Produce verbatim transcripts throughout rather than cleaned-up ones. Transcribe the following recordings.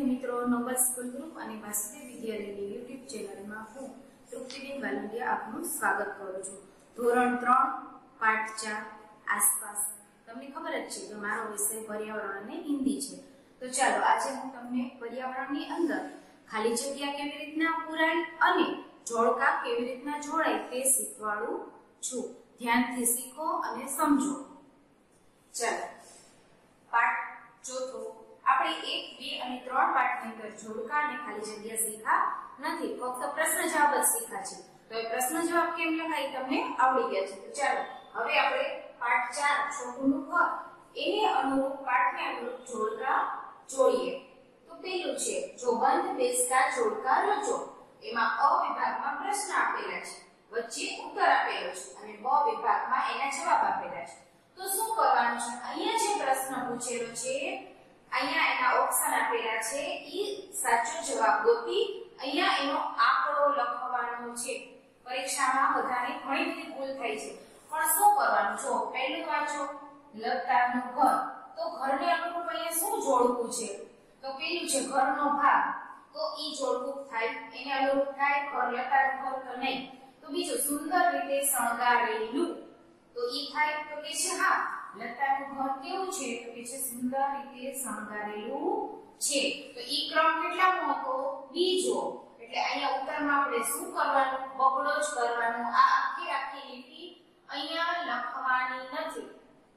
વિદ્યાર્થી મિત્રો, Nobel school group અને વાસુદેવ વિદ્યાલયની યુટ્યુબ ચેનલમાં હું તૃપ્તિબેન વાલંડિયા આપનું સ્વાગત કરું છું। ધોરણ ત્રણ પાઠ ચાર આસપાસ। તમને ખબર જ છે કે મારો વિષય પર્યાવરણ અને હિન્દી છે। તો ચાલો આજે હું તમને પર્યાવરણની અંદર ખાલી જગ્યા કેવી રીતના પૂરાય અને જોડકા કેવી રીતના જોડાય તે શીખવાડું છું। ધ્યાનથી શીખો અને સમજો। ચાલો પાઠ ચોથો આપણે એક બે અને ત્રણ પાઠની અંદર જોડકા અને ખાલી જગ્યા શીખા નથી, ફક્ત પ્રશ્ન જવાબ જ શીખા છે। તો એ પ્રશ્ન જવાબ કેમ લખાય તમને આવડી ગયા છે। તો ચાલો હવે આપણે પાઠ ચાર છોટુનું ઘર એને અનુરૂપ પાઠને અનુરૂપ જોડકા જોડીએ। તો પેલું છે જો બંધ બેસતા જોડકા રચો। એમાં અ વિભાગમાં પ્રશ્ન આપેલા છે, વચ્ચે ઉત્તર આપેલો છે અને બ વિભાગમાં એના જવાબ આપેલા છે। તો શું કરવાનું છે, અહીંયા જે પ્રશ્ન પૂછેલો છે અહીંયા એના ઓપ્શન આપેલા છે, ઈ સાચો જવાબ ગોતી અહીંયા એનો આંકડો લખવાનો છે। પરીક્ષામાં બધાને ઘણી બધી ભૂલ થાય છે, પણ શું કરવાનું જો પહેલું વાંચો લતાનું ઘર। તો ઘરને અનુરૂપ અહીંયા શું જોડવું છે, તો પેલું છે ઘરનો ભાગ, તો ઈ જોડવું થાય, એને અનુરૂપ થાય ઘર લતાનું ઘર તો નહીં। તો બીજું સુંદર રીતે શણગારેલું, તો ઈ થાય તો કે છે હા લતાનું ઘર કેવું છે, તો કે છે સુંદર રીતે શણગારેલું છે। તો ઈ ક્રમ કેટલામો હતો, બીજો। એટલે અહીંયા ઉત્તરમાં આપણે શું કરવાનું, બગડો જ કરવાનો, આ આખી આખી લીટી અહીંયા લખવાની નથી।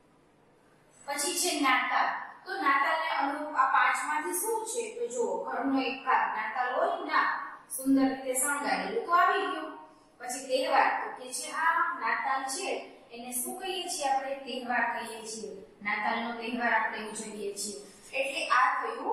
પછી છે નાતાલ। તો નાતાલને અનુરૂપ આ પાંચમાંથી શું છે, તો જો ઘરનો એક ભાગ નાતાલ હોય ના સુંદર રીતે શણગારેલું તો આવી ગયું। પછી તહેવાર, તો કે છે આ નાતાલ છે એને શું કહીએ છીએ આપણે, તહેવાર કહીએ છીએ, નાતાલનો તહેવાર આપણે ઉજવીએ છીએ। એટલે આ થયું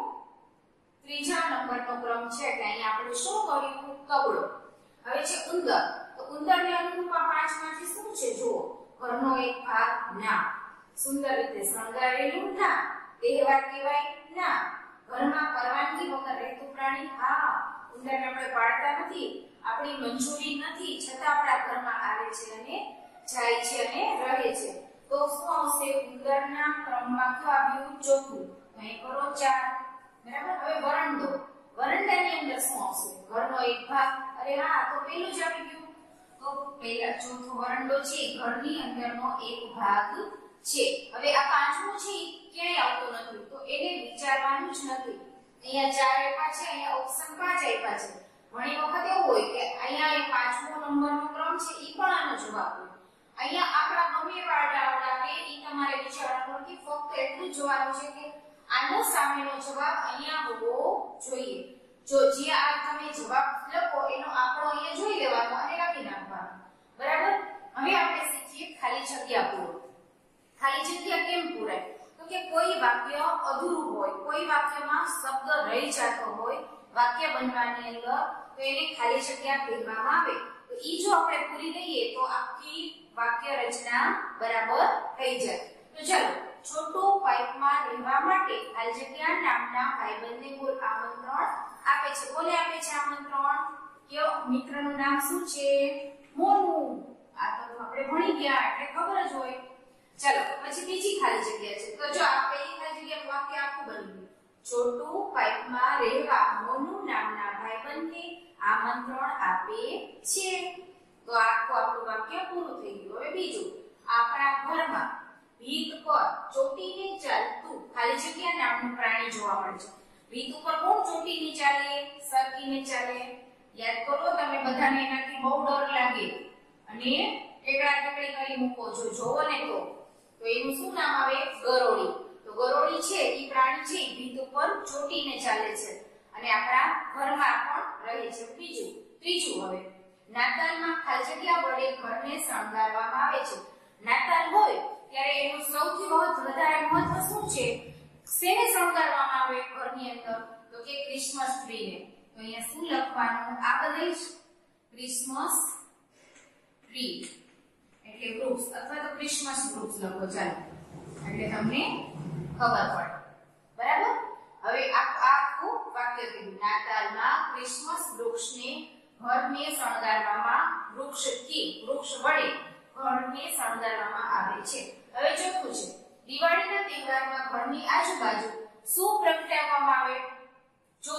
ત્રીજા નંબરનો ક્રમ છે, એટલે અહીંયા આપણે શું કર્યું, કબડો। હવે છે ઉંદર। તો ઉંદરને અનુરૂપ આ પાંચમાંથી શું છે, જુઓ ઘરનો એક ભાગ ના, સુંદર રીતે શણગારેલું ના, તહેવાર કહેવાય ના, ઘરમાં પરવાનગી વગર રહેતું પ્રાણી હા, ઉંદરને આપણે પાળતા નથી, આપણી મંજૂરી નથી, છતાં આપણા ઘરમાં આવે છે અને જાય છે અને રહે છે। તો શું આવશે, ઉંદરના ક્રમમાં કયું આવ્યું, ચોથું। અહીં કરો ચાર, બરાબર। હવે વરંડો। વરંડાની અંદર શું આવશે, ઘરનો એક ભાગ, અરે હા તો પેલું જ આવી ગયું। તો પહેલા ચોથો વરંડો છે ઘરની અંદરનો એક ભાગ છે। હવે આ પાંચમું છે ક્યાંય આવતો નથી, તો એને વિચારવાનું જ નથી। અહીંયા ચાર આપ્યા છે, અહીંયા ઓપ્શન પાંચ આપ્યા છે। ઘણી વખત એવું હોય કે અહીંયા એ પાંચમો નંબરનો ક્રમ છે ઈ પણ આનો જવાબ હોય। અહીંયા આંકડા ગમે વાળા આવડાવે ઈ તમારે વિચારવાનું નથી, ફક્ત એટલું જ જોવાનું છે કે આનો સામેનો જવાબ અહીંયા હોવો જોઈએ। જો જે આ તમે જવાબ લખો એનો આંકડો અહીંયા જોઈ લેવાનો અને લખી નાખવાનો, બરાબર। હવે આપણે શીખીએ ખાલી જગ્યા પૂરો। ખાલી જગ્યા કેમ પૂરાય, તો કે કોઈ વાક્ય અધૂરું હોય, કોઈ વાક્યમાં શબ્દ રહી જતો હોય વાક્ય બનવાની અંદર, તો એને ખાલી જગ્યા કહેવામાં આવે। તો ઈ જો આપણે પૂરી દઈએ તો આખી વાક્ય રચના બરાબર થઈ જાય। તો ચાલો છોટું પાઇપમાં રહેવા માટે ખાલી જગ્યા નામના ભાઈબંધને બોલ આમંત્રણ આપે છે। કોને આપે છે આમંત્રણ, કયો મિત્રનું નામ શું છે, મોનુ। આ તો આપણે ભણી ગયા એટલે ખબર જ હોય। ચાલો પછી બીજી ખાલી જગ્યા છે, તો જો આ પહેલી ખાલી જગ્યાનું વાક્ય આખું બની ગયું, છોટું પાઇપમાં રહેવા મોનુ નામના ભાઈબંધને આમંત્રણ આપે છે। તો આખું આપણું વાક્ય પૂરું થઈ ગયું। હવે બીજું, આપણા ઘરમાં ભીત પર ચોટીને ચાલતું ખાલી જગ્યા નામનું પ્રાણી જોવા મળે છે। ભીત ઉપર કોણ ચોટીને ચાલે, સરકીને ચાલે, યાદ કરો તમે બધાને એનાથી બહુ ડર લાગે અને ટેકડા ટેકડી કરી મૂકો, જો જોવો ને તો તો એનું શું નામ આવે, ગરોળી। તો ગરોળી છે ઈ પ્રાણી છે ભીત ઉપર ચોટીને ચાલે છે અને આપણા ઘરમાં પણ રહે છે। બીજું ત્રીજું, હવે નાતાલમાં ખાલી જગ્યા વડે ઘરને શણગારવામાં આવે છે। નાતાલ હોય ત્યારે એનું સૌથી વધારે મહત્વ શું છે, શેને શણગારવામાં આવે ઘરની અંદર, તો કે ક્રિસમસ ટ્રીને। તો અહીંયા શું લખવાનું, આ બધે જ ક્રિસમસ ટ્રી એટલે વૃક્ષ અથવા તો ક્રિસમસ વૃક્ષ લખો, ચાલો એટલે તમને ખબર પડે, બરાબર। હવે આ આખું વાક્ય કીધું, નાતાલમાં ક્રિસમસ વૃક્ષને ઘરને શણગારવામાં, વૃક્ષથી વૃક્ષ વડે ઘરને શણગારવામાં આવે છે। હવે ચોથું છે દિવાળીના તહેવારમાં ઘરની આજુબાજુ શું પ્રગટાવવામાં આવે, જો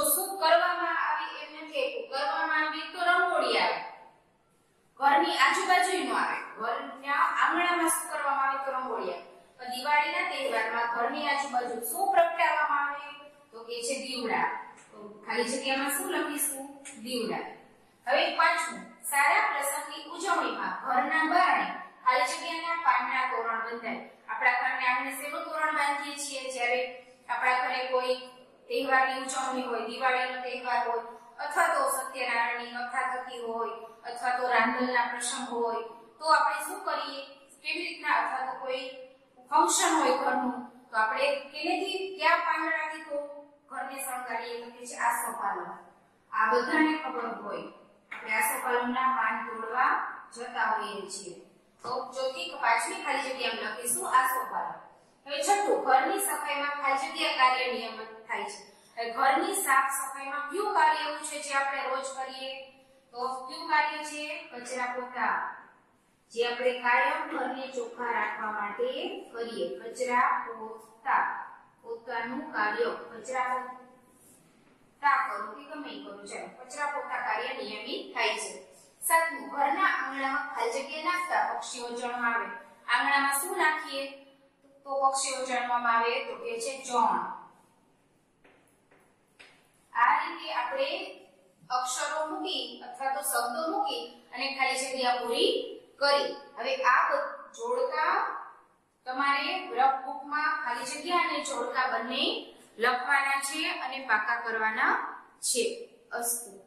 ઘરની આજુબાજુ શું પ્રગટાવવામાં આવે તો કે છે દીવડા. તો ખાલી જગ્યામાં શું લખીશું? દીવડા. હવે પાંચમું, સારા પ્રસંગની ઉજવણીમાં ઘરના બારણે ખાલી જગ્યાના પાનના તોરણ બંધાય. આપણા ઘરને આપણે શેનું તોરણ બાંધીએ છીએ? જ્યારે આપણા ઘરે કોઈ તહેવારની ઉજવણી હોય, દિવાળીનો તહેવાર હોય, અથવા તો સત્યનારાયણની કથા થતી હોય, અથવા તો રાંદલના પ્રસંગ હોય, તો આપણે શું કરીએ? કેવી રીતના, અથવા તો કોઈ ફંક્શન હોય ઘરનું, તો આપણે કેનેથી કયા પાંદડાથી તો ઘરને શણગારીએ તો કે છે આસોપાલવ. આ બધાને ખબર હોય આપણે આસોપાલવના પાન તોડવા જતા હોઈએ છીએ. તો ચોથી પાંચમી ખાલી જગ્યામાં લખીશું આસોપાલવ. હવે છઠ્ઠું, ઘરની સફાઈમાં ખાલી જગ્યા કાર્ય નિયમિત થાય છે. હવે ઘરની સાફ સફાઈમાં કયું કાર્ય એવું છે જે આપણે રોજ કરીએ? તો કયું કાર્ય છે? કચરા પોતા, જે આપણે કાયમ ઘરને ચોખ્ખા રાખવા માટે કરીએ. કચરા પોતા, પોતાનું કાર્ય કચરા પોતા કરો કે ગમે કરો છે, કચરા પોતા કાર્ય નિયમિત થાય છે. સાતમું, ઘરના આંગણામાં ખાલી જગ્યા નાખતા પક્ષીઓ જણવા આવે. આંગણામાં શું નાખીએ તો પક્ષીઓ જણવામાં આવે તો કે છે જણ. આ રીતે આપણે અક્ષરો મૂકી અથવા તો શબ્દો મૂકી અને ખાલી જગ્યા પૂરી કરી. હવે આ જોડકા તમારે વર્કબુકમાં ખાલી જગ્યા અને જોડકા બંને લખવાના છે અને પાકા કરવાના છે. અસ્તુ.